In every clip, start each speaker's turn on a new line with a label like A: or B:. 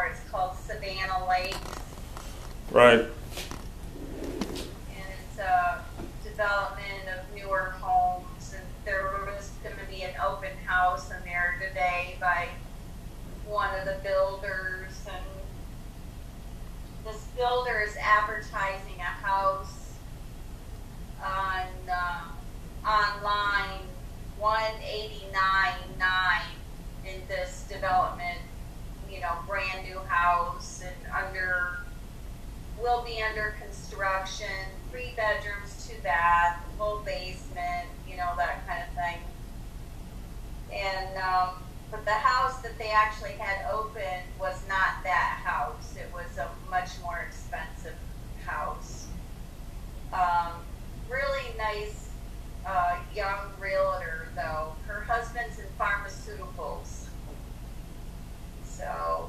A: It's called Savannah Lakes,
B: Right.
A: and it's a development of newer homes. And there was going to be an open house in there today by one of the builders, and this builder is advertising a house on online 189.9 in this development, brand new house, and will be under construction, 3 bedrooms, 2 baths, full basement, that kind of thing. And but the house that they actually had open was not that house. It was a much more expensive house. Really nice young realtor, though. Her husband's in pharmaceuticals. So,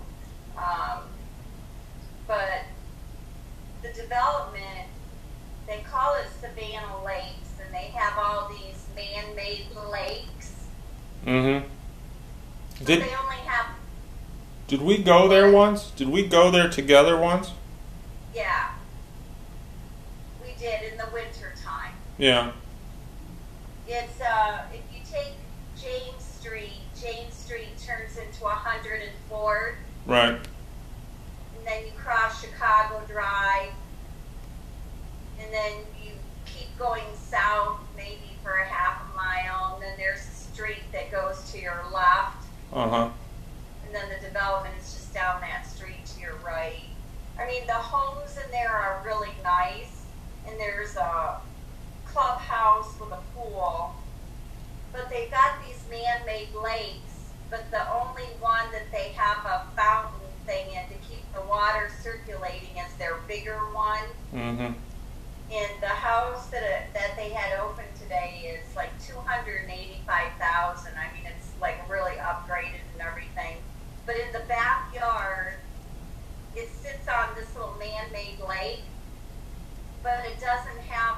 A: but the development, they call it Savannah Lakes, and they have all these man-made lakes.
B: Mm-hmm.
A: But
B: Did
A: they only have,
B: did we go there once? Did we go there together once?
A: yeah, we did in the winter time.
B: Yeah.
A: It's, if you take James Street turns into 104th,
B: Right.
A: and then you cross Chicago Drive, and then you keep going south maybe for a half a mile, and then there's a street that goes to your left,
B: Uh-huh.
A: and then the development is just down that street to your right. I mean, the homes in there are really nice, and there's a clubhouse with a pool, but they've got these man-made lakes, but the only one that they have a fountain thing in to keep the water circulating is their bigger one.
B: Mm-hmm.
A: And the house that they had open today is like 285,000. I mean, it's like really upgraded and everything. But in the backyard, it sits on this little man-made lake, but it doesn't have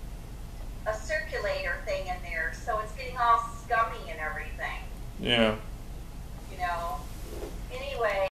A: a circulator thing in there, so it's getting all scummy and everything.
B: Yeah.